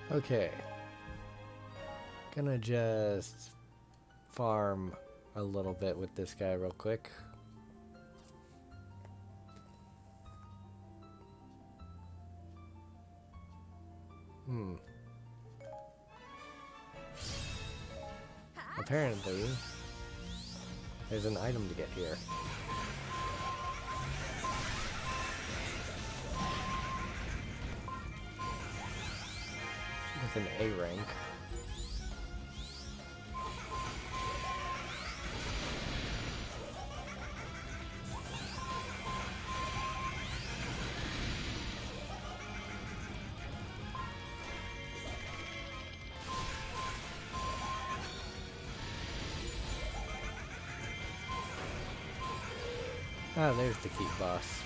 Okay. Gonna just farm a little bit with this guy real quick. Apparently, there's an item to get here. With an A rank. Ah, there's the keep boss.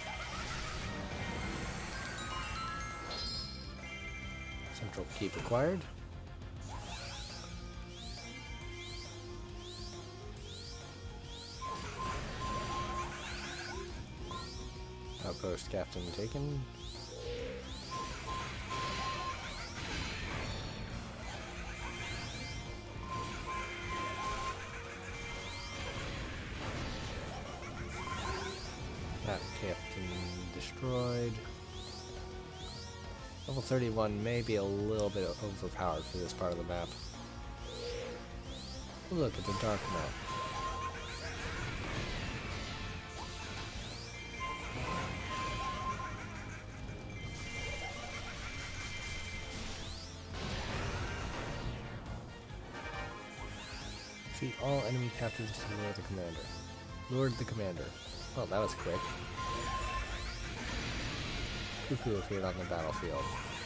Central keep acquired. Outpost captain taken. That captain destroyed. Level 31 may be a little bit overpowered for this part of the map. Look, it's a dark map. Defeat all enemy captives to lure the commander. Lured the commander. Well, that was quick. Cuckoo appeared on the battlefield.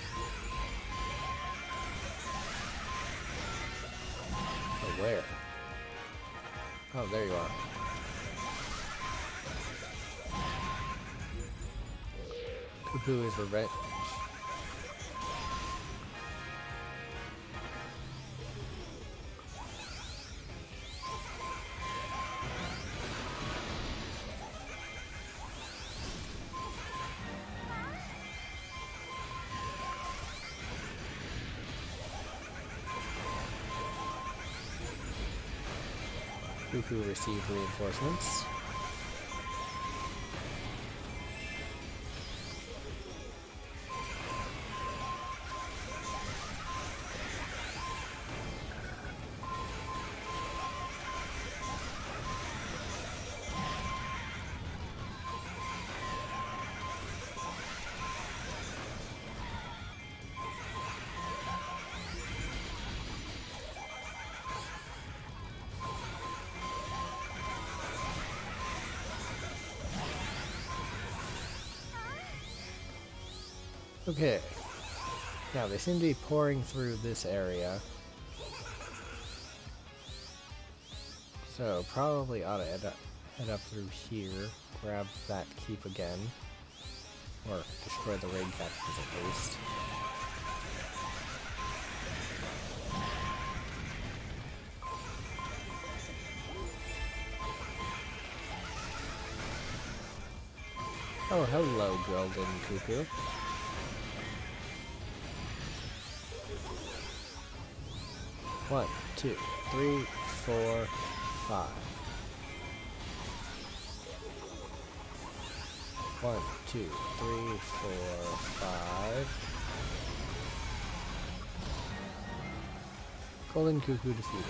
Oh, where? Oh, there you are. Cuckoo is revenge. Cuckoo received reinforcements. Okay, now they seem to be pouring through this area, so probably ought to head up through here, grab that keep again, or destroy the raid captains at least. Oh, hello, Golden Cuckoo. One, two, three, four, five. One, two, three, four, five. Golden Cuckoo defeated.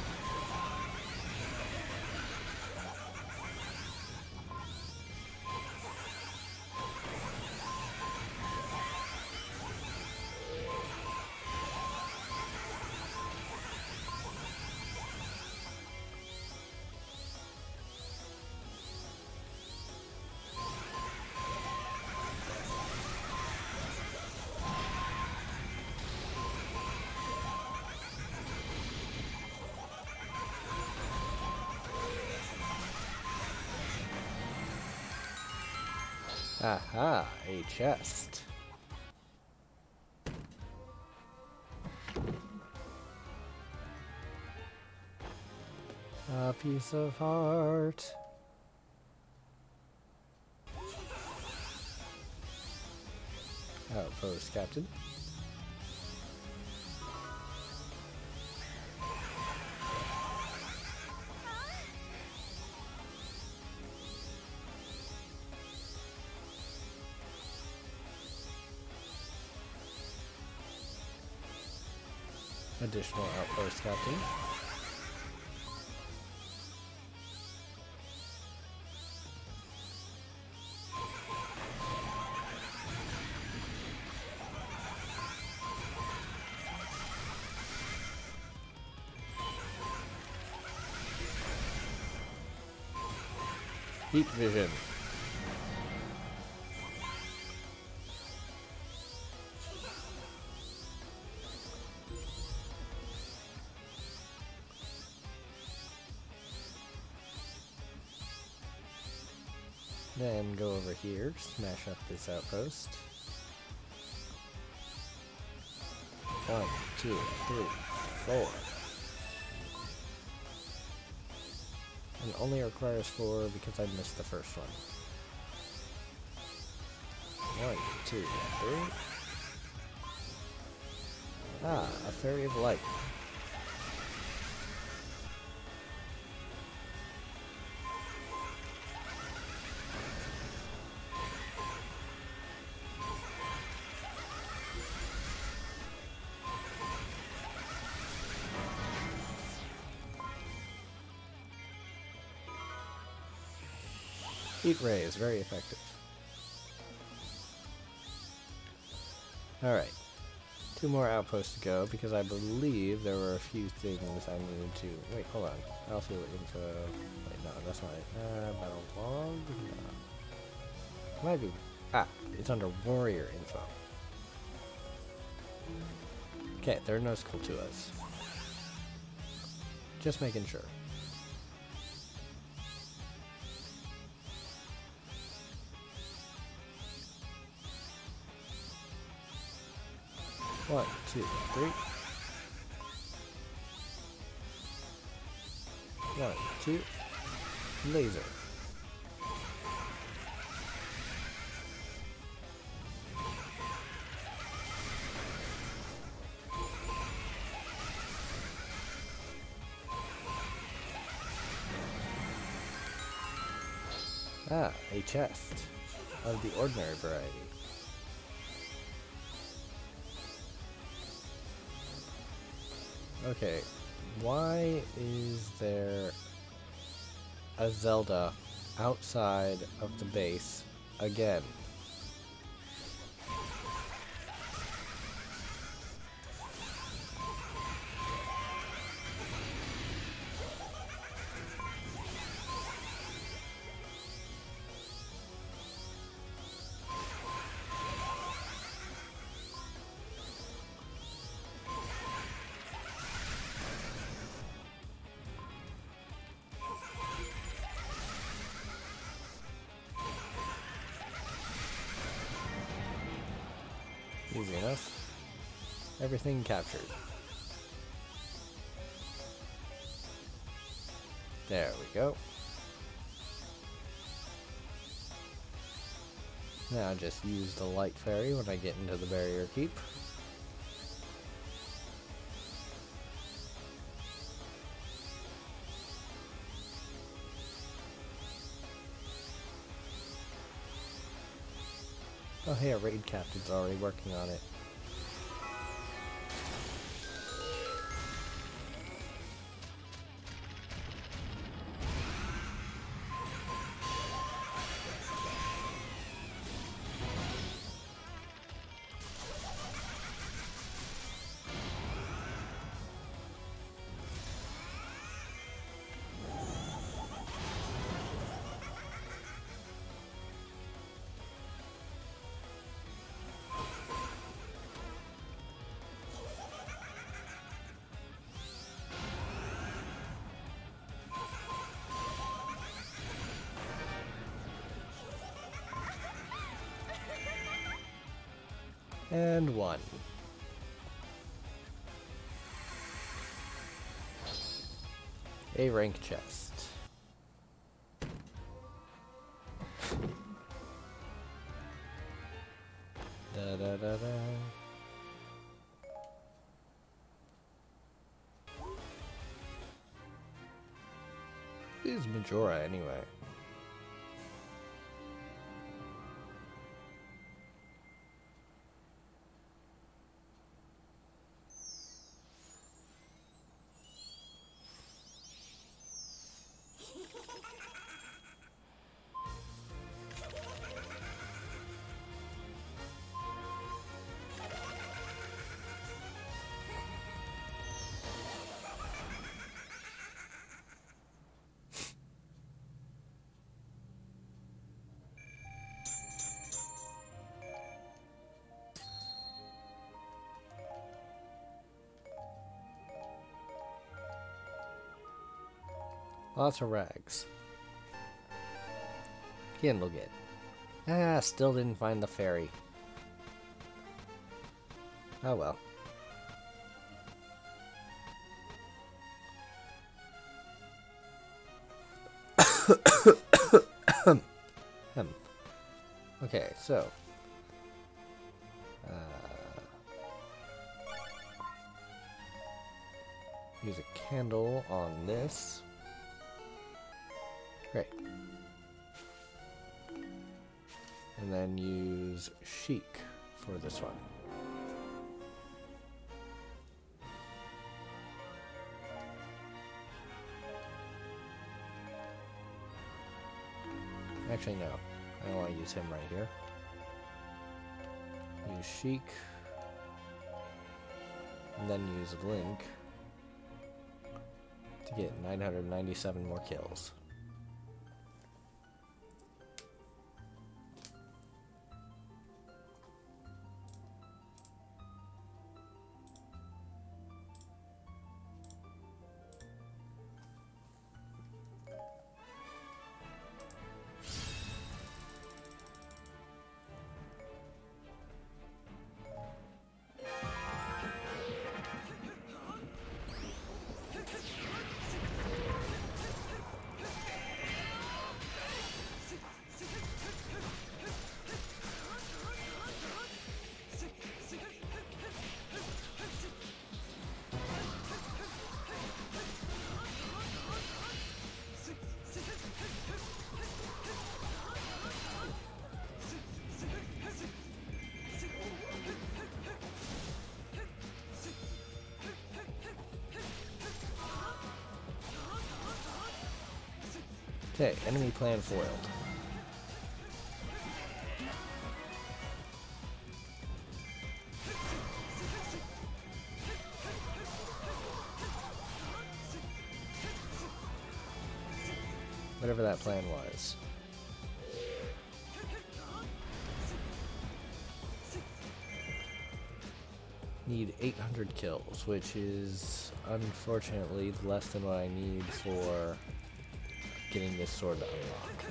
Aha, a chest. A piece of heart. Outpost captain. additional outpost, Captain. Heat vision. Then go over here, smash up this outpost. 1, 2, 3, 4. And only requires 4 because I missed the first one. 1, 2, 3. Ah, a Fairy of Light. Heat Ray is very effective. Alright. 2 more outposts to go because I believe there were a few things I needed to... Wait, hold on. Battlefield info... Wait, no, that's not it. Battle log? No. Might be... Ah, it's under warrior info. Okay, they're no school to us. Just making sure. One, 2, 3. 1, 2. Laser. Ah, a chest of the ordinary variety. Okay, why is there a Zelda outside of the base again? Easy enough. Everything captured. There we go. Now just use the light fairy when I get into the barrier keep. Oh hey, a raid captain's already working on it. And 1. A rank chest. Da da da da. Who's Majora anyway? Lots of rags. Kindle get. Ah, still didn't find the fairy. Oh well. Okay, so use a candle on this. Great. And then use chic for this one. Actually, no. I don't want to use him right here. Use chic. And then use Link to get 997 more kills. Okay, enemy plan foiled. Whatever that plan was. Need 800 kills, which is unfortunately less than what I need for getting this sword to unlock.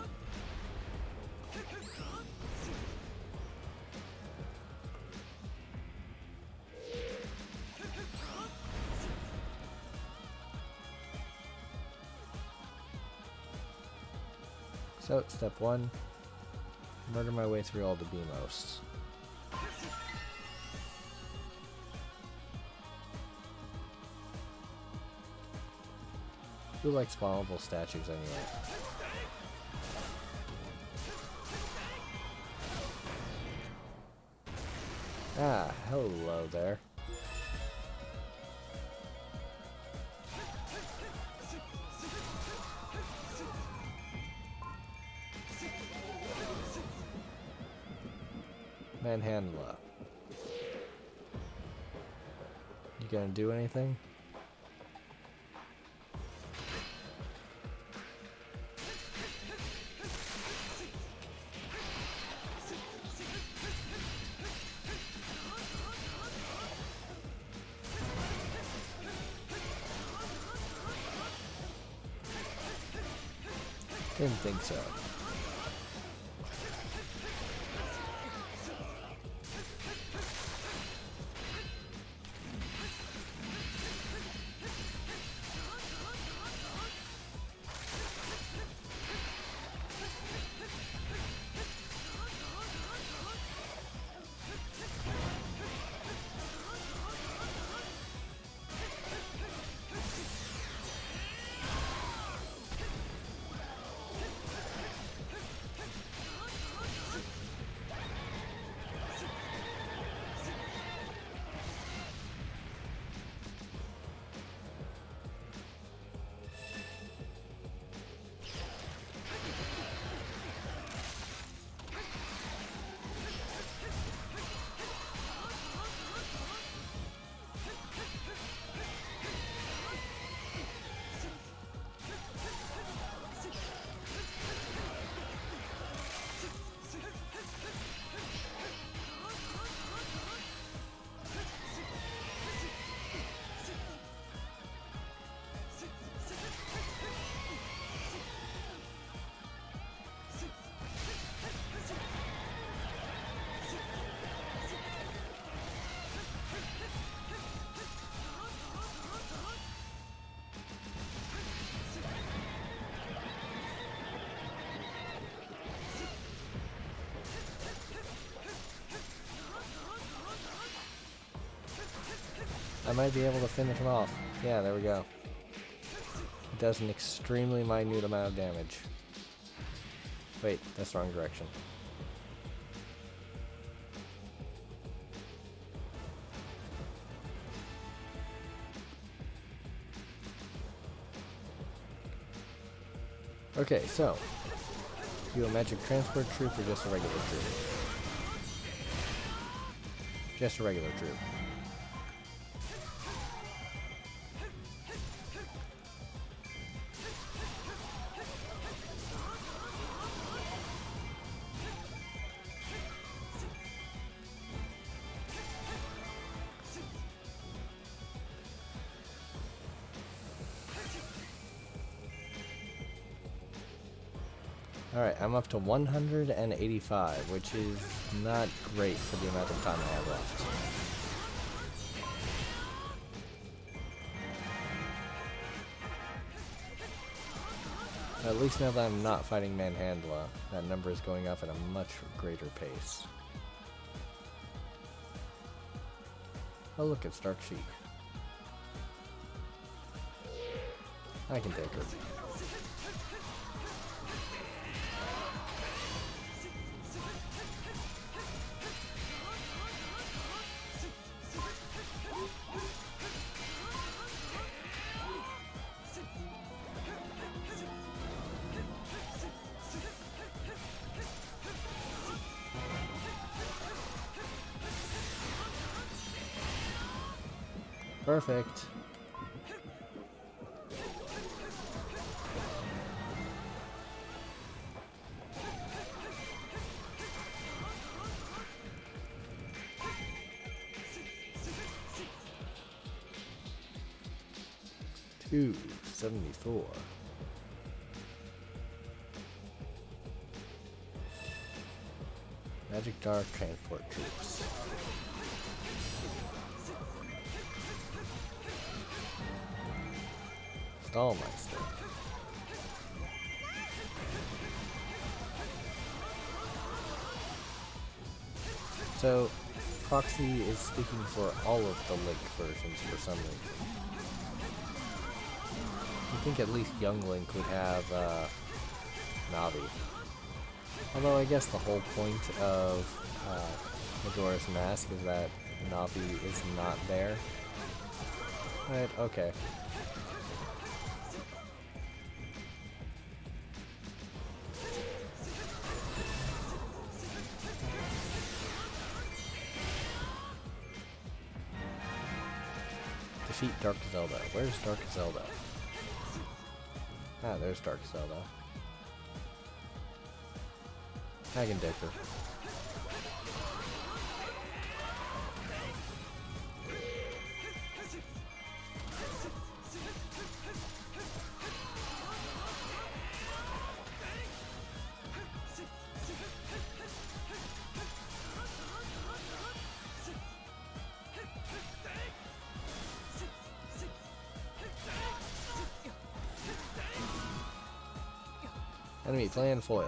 So, step 1, murder my way through all the BMOs. Who likes spawnable statues anyway? Ah, hello there. Manhandla. You gonna do anything? Didn't think so. I might be able to finish him off. Yeah, there we go. It does an extremely minute amount of damage. Wait, that's the wrong direction. Okay, so, you a magic transport troop or just a regular troop? Just a regular troop. Alright, I'm up to 185, which is not great for the amount of time I have left. At least now that I'm not fighting Manhandla, that number is going up at a much greater pace. Oh look, it's Dark Sheik. I can take her. Perfect. $274. Magic Dark transport troops. Stallmeister. So, Proxy is speaking for all of the Link versions for some reason. I think at least Young Link would have Navi. Although I guess the whole point of Majora's Mask is that Navi is not there. But, okay. Defeat Dark Zelda. Where's Dark Zelda? Ah, there's Dark Zelda. I can take her. Enemy plan foiled.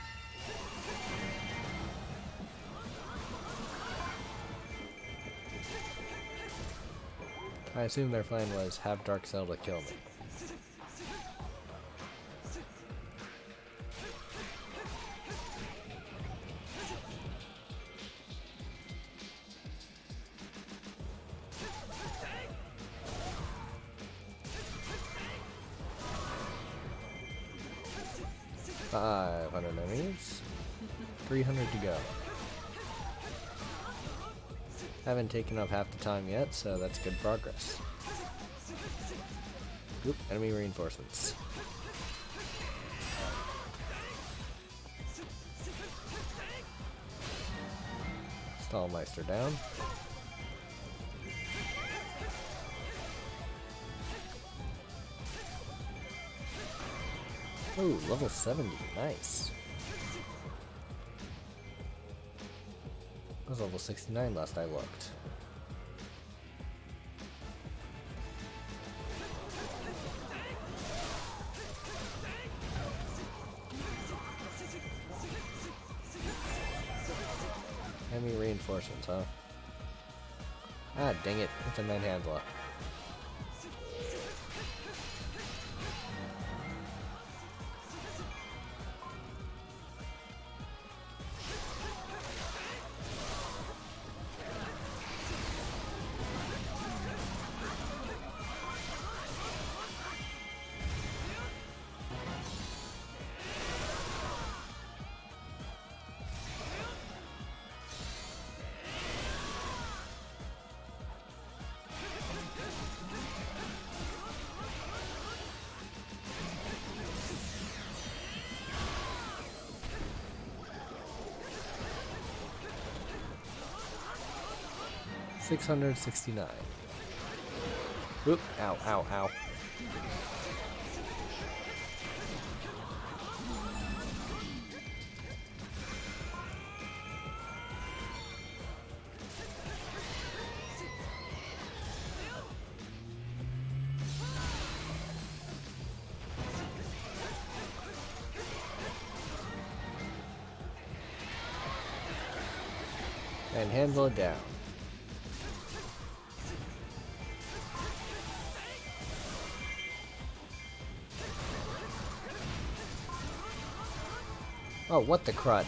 I assume their plan was have Dark Zelda kill me. $500 enemies. 300 to go. Haven't taken up half the time yet, so that's good progress. Oop, enemy reinforcements. Stallmeister down. Ooh, level 70, nice. I was level 69 last I looked. Enemy reinforcements, huh? Ah, dang it. It's a manhandler. $669. Oop, ow, ow, ow. And handle it down. Oh, what the crud?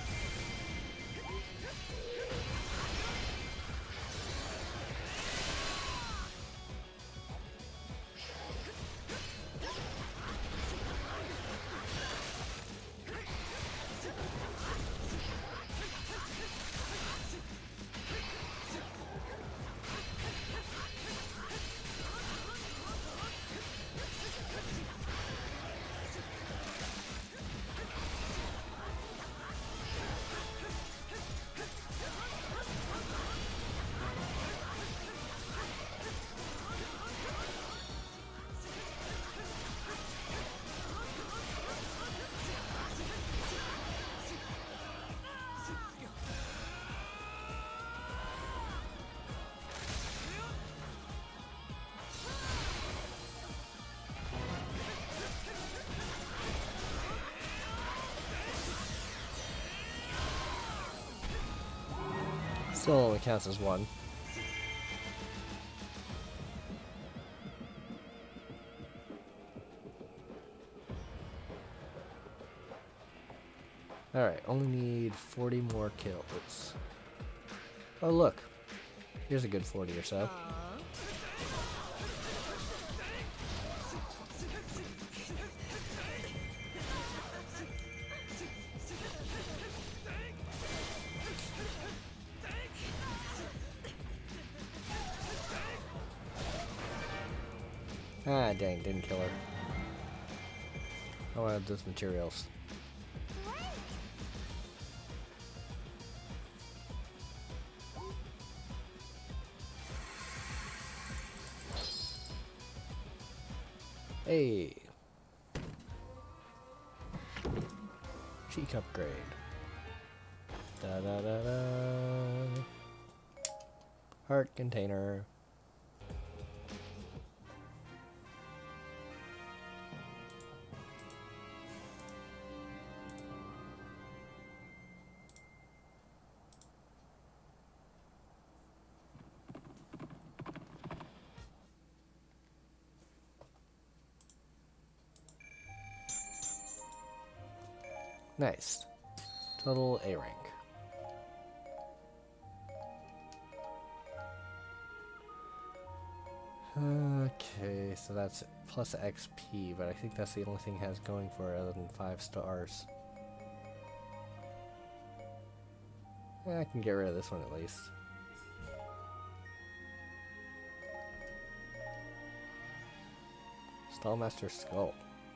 Still only counts as one. Alright, only need 40 more kills. Oh look, here's a good 40 or so. Ah, dang, didn't kill her. I wanted those materials. Hey! Cheek upgrade. Da da da da. Heart container. Nice. Total A rank. Okay, so that's plus XP, but I think that's the only thing it has going for it other than 5 stars. I can get rid of this one at least. Stallmaster Skull.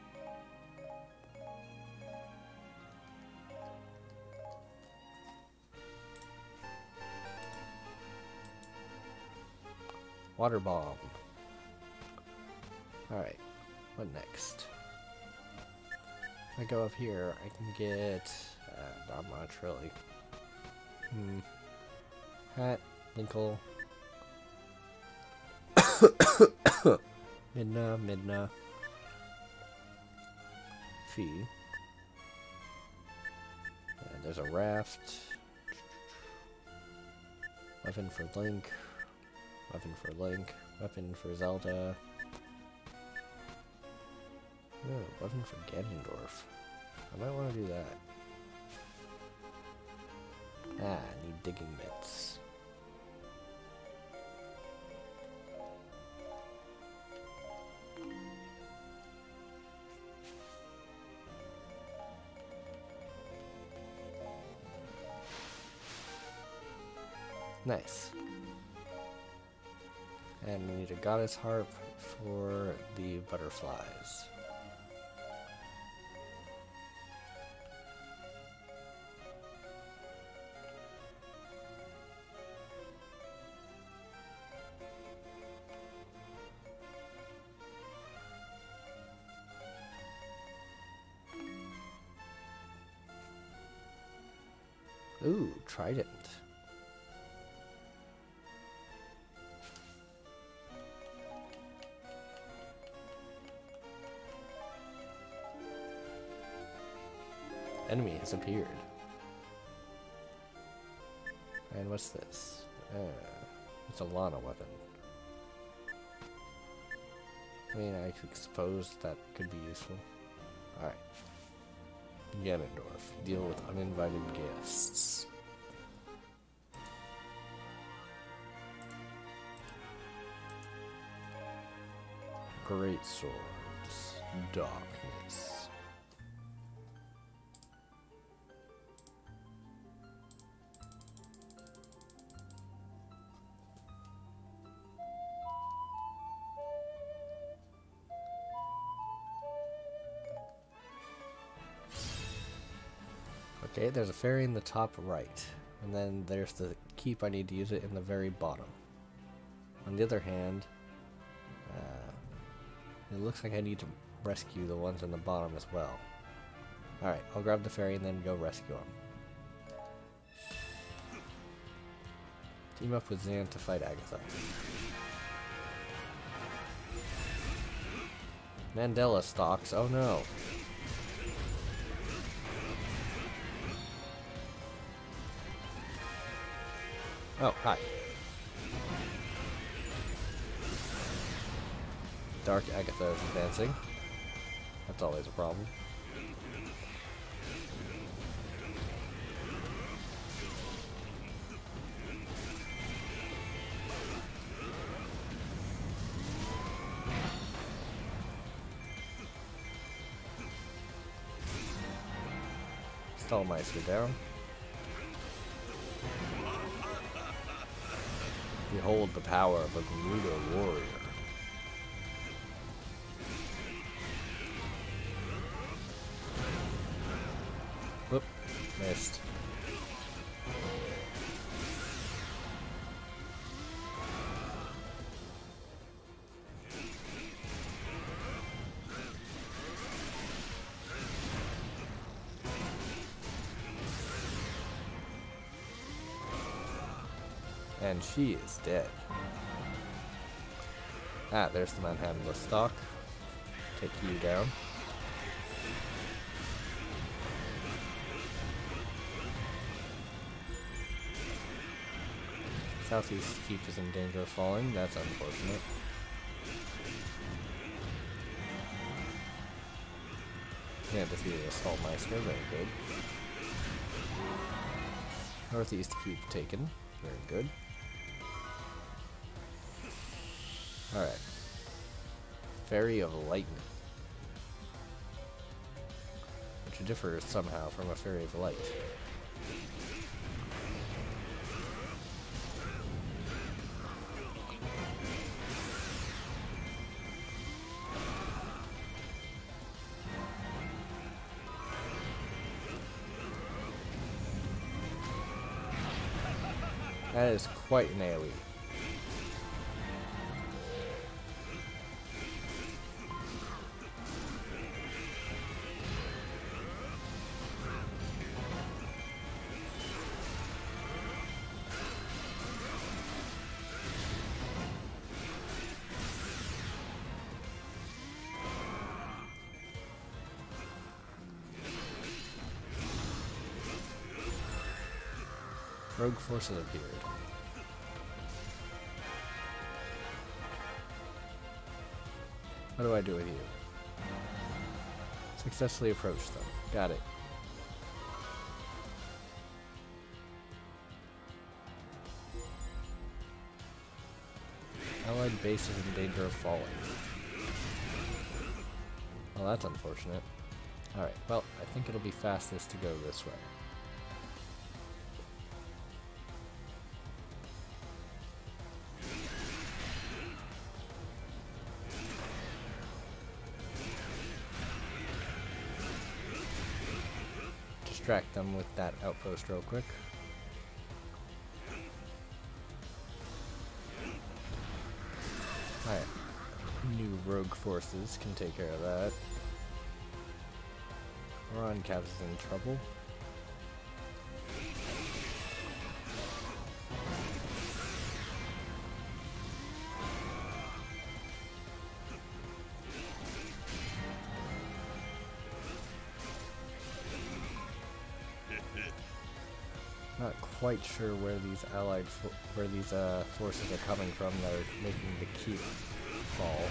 Water bomb. Alright, what next? If I go up here, I can get... not much, really. Hat, Linkle. Midna. Fee. And there's a raft. Weapon for Link. Weapon for Link. Weapon for Zelda. Oh, weapon for Ganondorf. I might want to do that. Ah, I need digging bits. Nice. And we need a goddess harp for the butterflies. Ooh, trident. Enemy has appeared. And what's this? It's a Lana weapon. I mean, I suppose that could be useful. Alright. Ganondorf. Deal with uninvited guests. Great swords. Darkness. Okay, there's a fairy in the top right, and then there's the keep. I need to use it in the very bottom. On the other hand, it looks like I need to rescue the ones in the bottom as well. Alright, I'll grab the fairy and then go rescue them. Team up with Zan to fight Agatha. Mandela stalks, oh no. Oh, hi. Dark Agatha is advancing. That's always a problem. Stallmeister down. Behold the power of a Gerudo warrior. Whoop, missed. And she is dead. Ah, there's the Manhattan stock. Take you down. Southeast Keep is in danger of falling. That's unfortunate. Yeah, defeated a Stallmeister. Very good. Northeast Keep taken. Very good. Alright. Fairy of Lightning. Which differs somehow from a Fairy of Light. That is quite an AoE. Rogue forces appeared. What do I do with you? Successfully approach them. Got it. Allied base is in danger of falling. Well, that's unfortunate. Alright, well, I think it'll be fastest to go this way. Distract them with that outpost real quick. Alright. New rogue forces can take care of that. Moron Caps is in trouble. Not quite sure where these allied forces are coming from that are making the keep fall.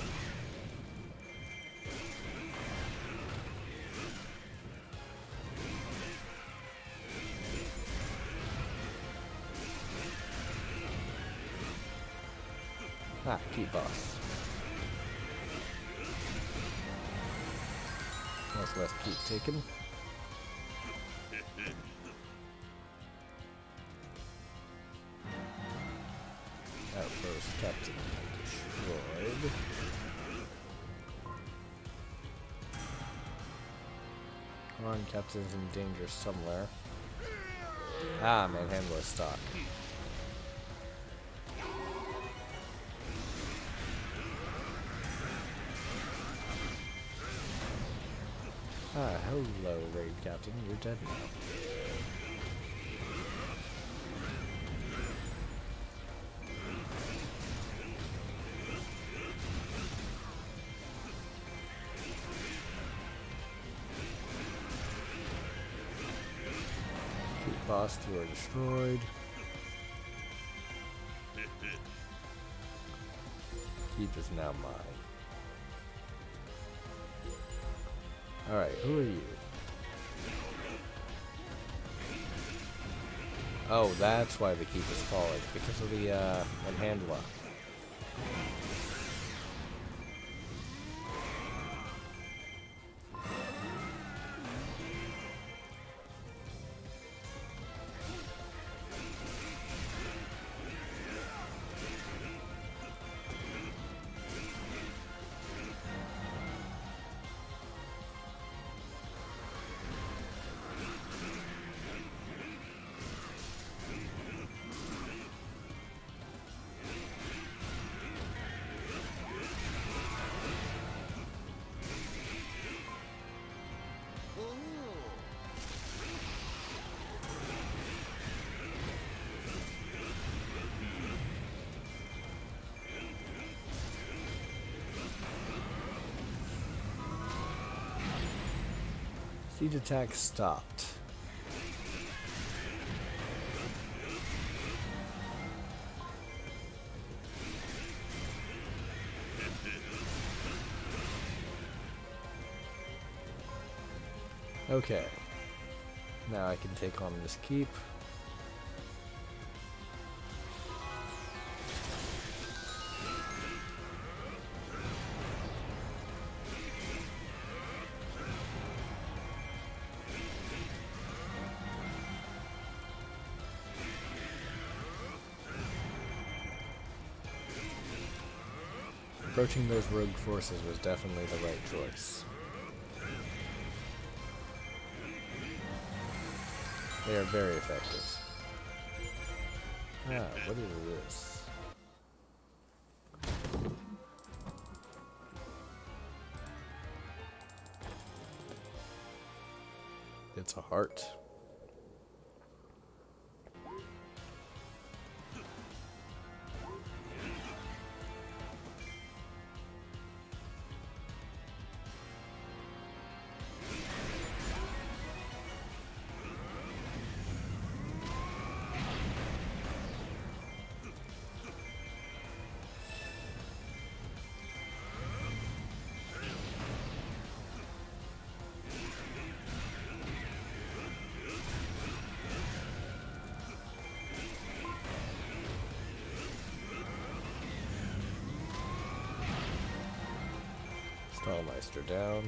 Ah, keep boss. Northwest keep taken. Outpost captain destroyed. Come on, captain's in danger somewhere. Ah, manhandler stock. Ah, hello, raid captain. You're dead now. Keep boss 2 are destroyed. Keep is now mine. Alright, who are you? Oh, that's why the keep is falling. Because of the, manhandler. Siege attack stopped. Okay. Now I can take on this keep. Approaching those rogue forces was definitely the right choice. They are very effective. Ah, what is this? It's a heart. Stallmeister down.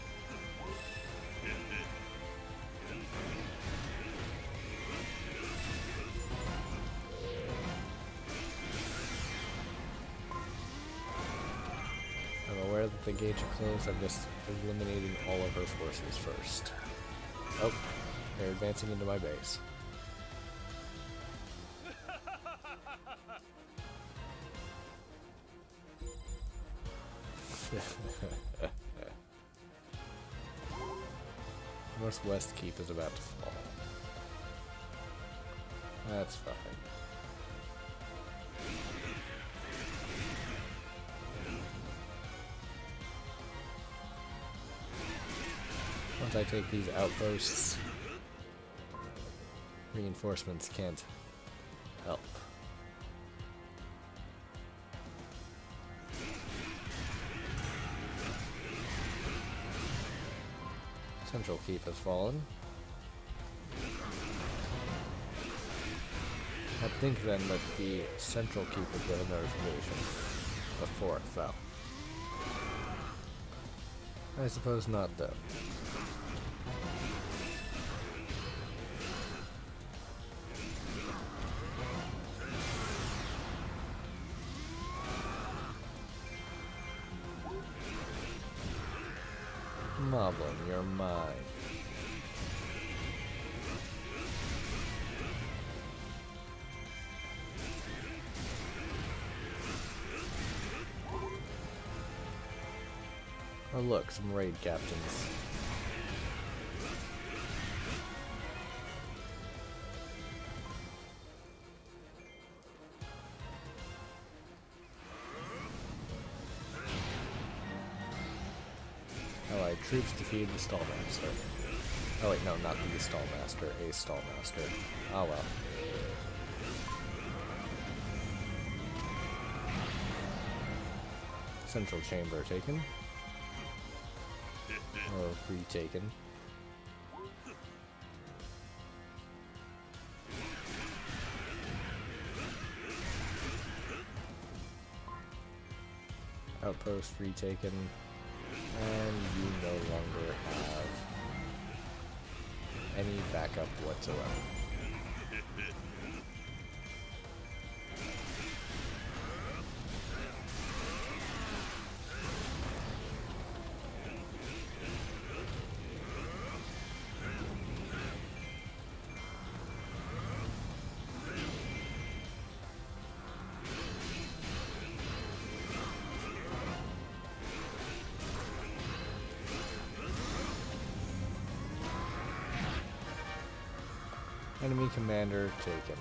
I'm aware that the gates are closed. I'm just eliminating all of her forces first. Oh, they're advancing into my base. Northwest Keep is about to fall. That's fine. Once I take these outposts, reinforcements can't help. Central Keep has fallen. I think then that the Central Keep would get a notification before it fell. I suppose not though. Moblin, you're mine. Oh look, some raid captains. Allied troops defeated the Stallmaster. Oh wait, no, not the Stallmaster, a Stallmaster. Oh well. Central Chamber taken. Or retaken. Outpost retaken. And you no longer have any backup whatsoever. Enemy commander taken.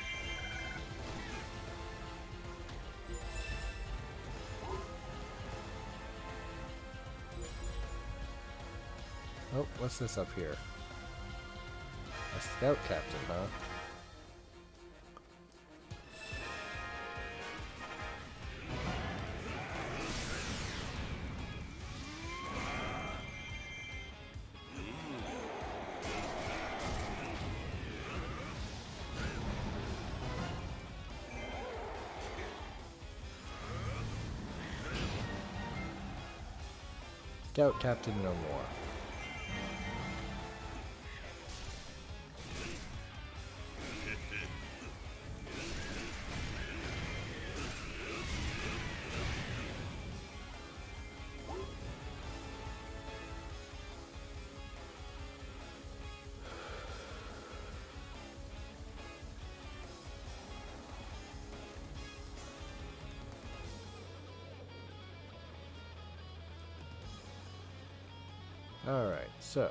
Oh, what's this up here? A scout captain, huh? Scout captain no more. Alright, so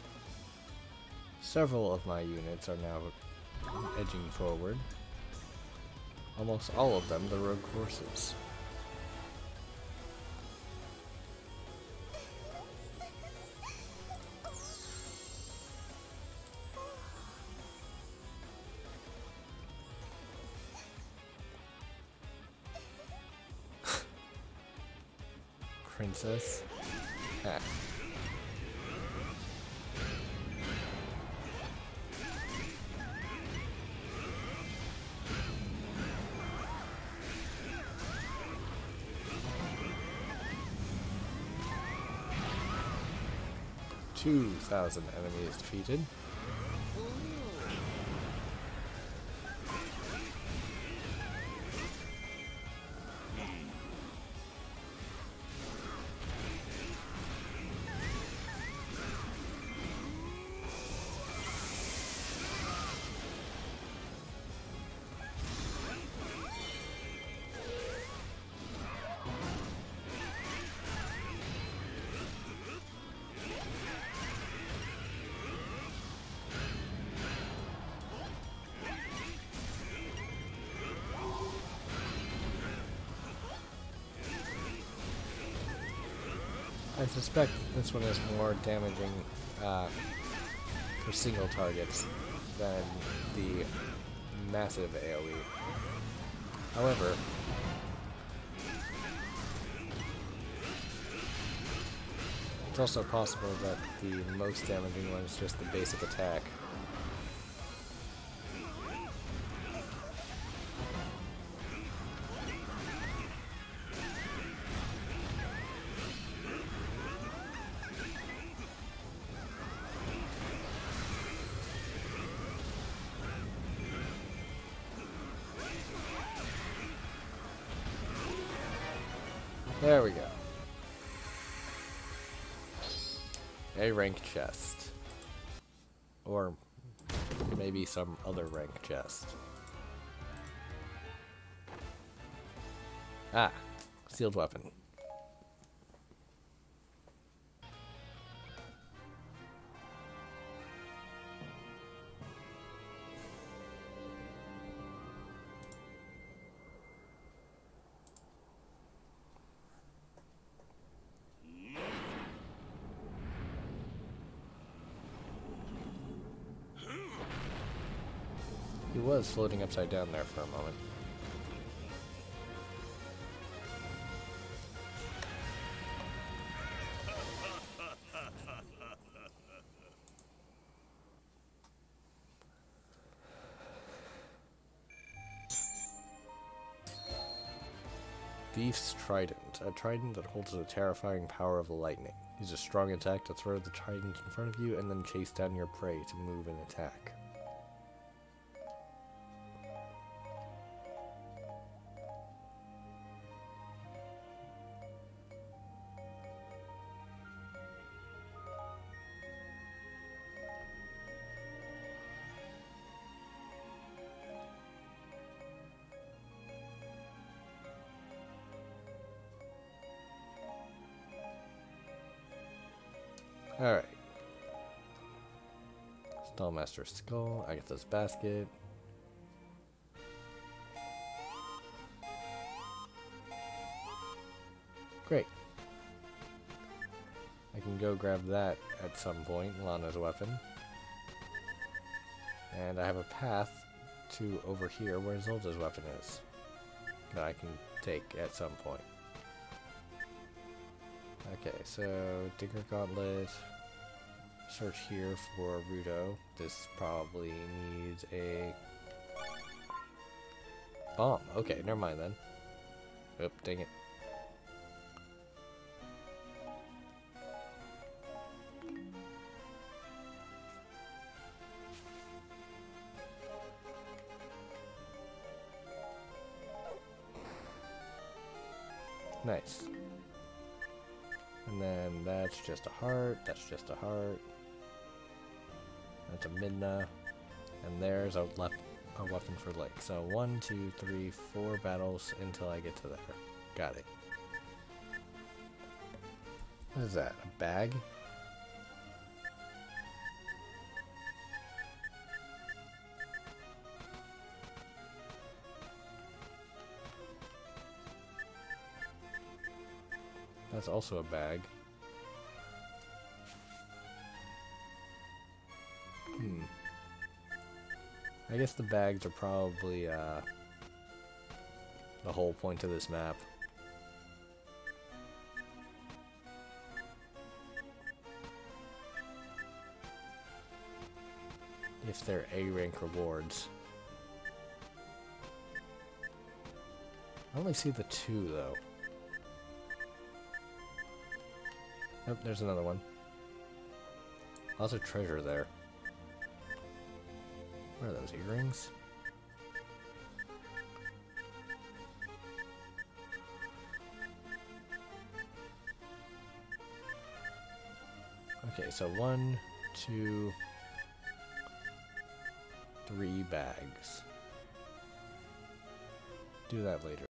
several of my units are now edging forward. Almost all of them the rogue forces. Princess? Ha. 2,000 enemies defeated. I suspect this one is more damaging for single targets than the massive AoE. However, it's also possible that the most damaging one is just the basic attack. There we go. A rank chest. Or maybe some other rank chest. Ah, sealed weapon. He was floating upside down there for a moment. Thief's Trident. A trident that holds the terrifying power of lightning. Use a strong attack to throw the trident in front of you and then chase down your prey to move and attack. Alright. Stallmaster's Skull, Agatha's Basket. Great. I can go grab that at some point, Lana's weapon. And I have a path to over here where Zolda's weapon is that I can take at some point. Okay, so Digger Gauntlet. Search here for Rudo. This probably needs a bomb. Okay, never mind then. Oop, dang it. Nice. And then that's just a heart, that's just a heart. That's a Midna. And there's a weapon for Link. So 1, 2, 3, 4 battles until I get to there. Got it. What is that? A bag? That's also a bag. I guess the bags are probably the whole point of this map. If they're A-rank rewards. I only see the 2 though. Oh, there's another one. Lots of treasure there. What are those, earrings? Okay, so 1, 2, 3 bags. Do that later.